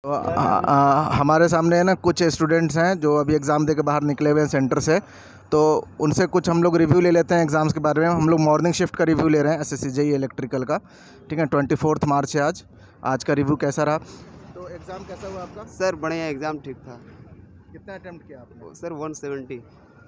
तो हमारे सामने है ना कुछ स्टूडेंट्स हैं जो अभी एग्ज़ाम दे के बाहर निकले हुए हैं सेंटर से। तो उनसे कुछ हम लोग रिव्यू ले लेते हैं एग्ज़ाम्स के बारे में। हम लोग मॉर्निंग शिफ्ट का रिव्यू ले रहे हैं एसएससी जेईई इलेक्ट्रिकल का। ठीक है, 24 मार्च है आज का रिव्यू कैसा रहा? तो एग्ज़ाम कैसा हुआ आपका? सर बढ़िया, एग्ज़ाम ठीक था। कितना अटैम्प्ट किया आपने? सर 170।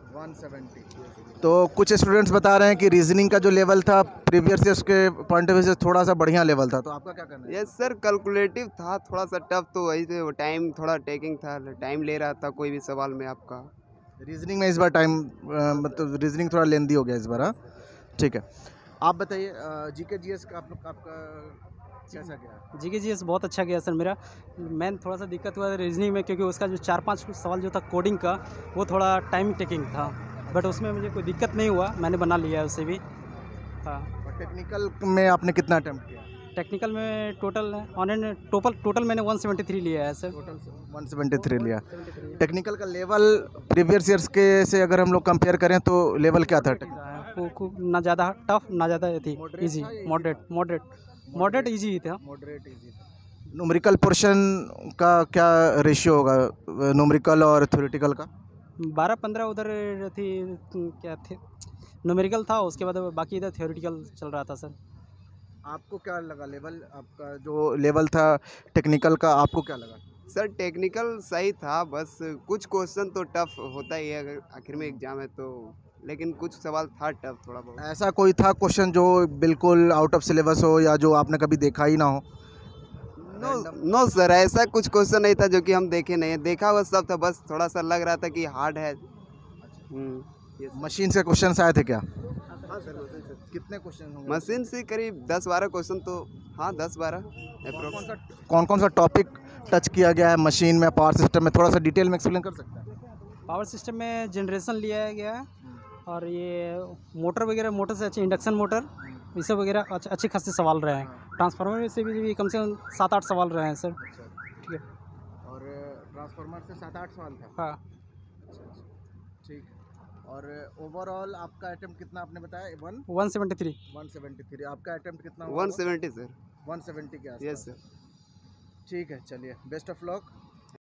तो कुछ स्टूडेंट्स बता रहे हैं कि रीजनिंग का जो लेवल था प्रीवियस ईयर्स के पॉइंट ऑफ व्यू से थोड़ा सा बढ़िया लेवल था। तो आपका क्या कहना है? यस सर, कैलकुलेटिव था थोड़ा सा टफ, तो वही पे वो टाइम थोड़ा टेकिंग था, टाइम ले रहा था कोई भी सवाल में आपका। रीजनिंग में इस बार टाइम मतलब रीजनिंग थोड़ा लेंदी हो गया इस बार। हाँ, ठीक है। आप बताइए जीके जीएस का आपका कैसा गया? जीके जीएस बहुत अच्छा गया सर मेरा। मैन थोड़ा सा दिक्कत हुआ रीजनिंग में, क्योंकि उसका जो 4-5 सवाल जो था कोडिंग का, वो थोड़ा टाइम टेकिंग था, बट उसमें मुझे कोई दिक्कत नहीं हुआ, मैंने बना लिया है उसे भी। हाँ। और टेक्निकल में आपने कितना अटैम्प्ट किया? टेक्निकल में टोटल मैंने 173 लिया है सर। टोटल 173 लिया। टेक्निकल का लेवल प्रीवियस ईयर्स के से अगर हम लोग कंपेयर करें तो लेवल क्या था? ना ज़्यादा टफ ना ज़्यादा थी, इजी, मॉडरेट इजी था। न्यूमेरिकल पोर्शन का क्या रेशियो होगा, न्यूमेरिकल और थ्योरेटिकल का? 12-15 उधर थी, क्या थे, न्यूमेरिकल था, उसके बाद बाकी इधर थ्योरेटिकल चल रहा था सर। आपको क्या लगा लेवल? आपका जो लेवल था टेक्निकल का, आपको क्या लगा? सर टेक्निकल सही था, बस कुछ क्वेश्चन तो टफ होता ही है अगर आखिर में एग्ज़ाम है तो, लेकिन कुछ सवाल था टफ थोड़ा बहुत। ऐसा कोई था क्वेश्चन जो बिल्कुल आउट ऑफ सिलेबस हो या जो आपने कभी देखा ही ना हो? नो सर, ऐसा कुछ क्वेश्चन नहीं था जो कि हम देखे नहीं है, देखा हुआ सब था, बस थोड़ा सा लग रहा था कि हार्ड है। मशीन से क्वेश्चन आए थे क्या? हाँ सर, मशीन से कितने क्वेश्चन होंगे? मशीन से करीब 10-12 क्वेश्चन तो, हाँ 10-12 अप्रोक्स। कौन सा टॉपिक टच किया गया है मशीन में, पावर सिस्टम में? थोड़ा सा डिटेल में एक्सप्लेन कर सकते हैं? पावर सिस्टम में जनरेशन लिया गया है, और ये मोटर वगैरह, मोटर से अच्छे इंडक्शन मोटर, ये सब वगैरह अच्छे खासे सवाल रहे हैं। ट्रांसफार्मर से भी कम से कम 7-8 सवाल रहे हैं सर। ठीक है। और ट्रांसफार्मर से 7-8 सवाल था? हाँ। ठीक। और ओवरऑल आपका अटेम्प्ट कितना आपने बताया? 173। आपका अटेम्प्ट कितना? 170 सर। 170 के आसपास। Yes sir. ठीक है, चलिए, बेस्ट ऑफ लक।